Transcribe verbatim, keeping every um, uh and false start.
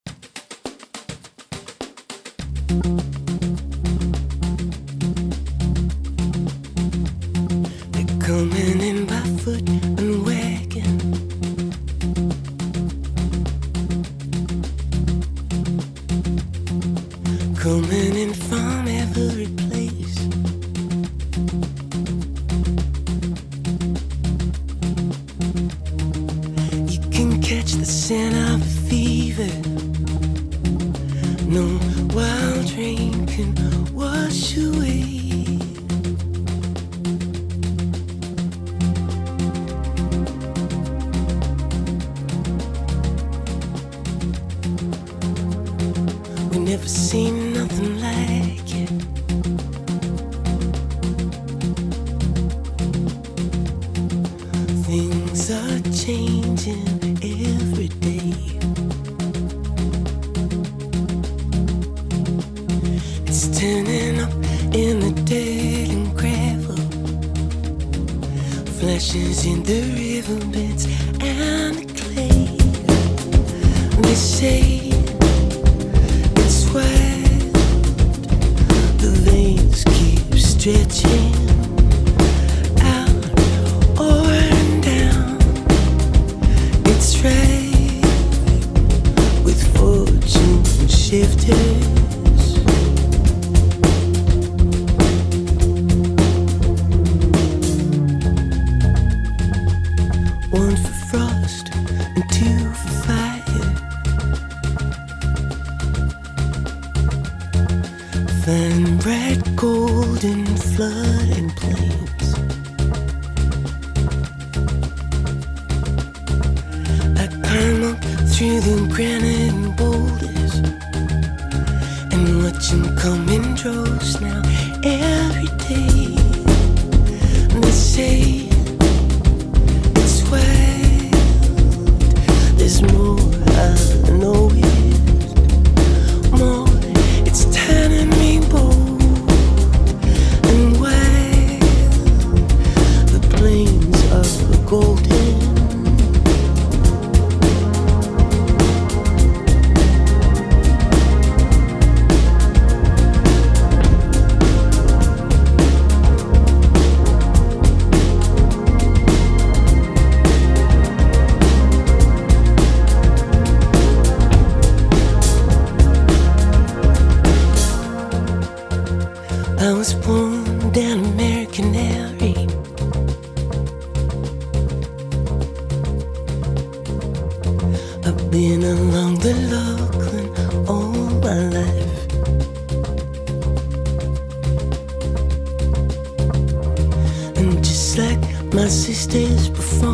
They're coming in by foot and wagon. Coming in from every place. You can catch the scent of a fever. No wild rain can wash away. We never seen nothing like it. Things are changing every day. It's turning up in the dirt and gravel, flashes in the riverbeds and the clay. They say it's wild, the veins keep stretching out or down. It's right with fortune shifters. One for frost and two for fire. Fine bright golden flooding plains. I climb up through the granite and boulders and watch them come in droves now every day. They say it's wild, there's more, I know it, more, it's turning me bold and wild, the plains are golden. I was born down American Alley. I've been along the Lachlan all my life. And just like my sisters before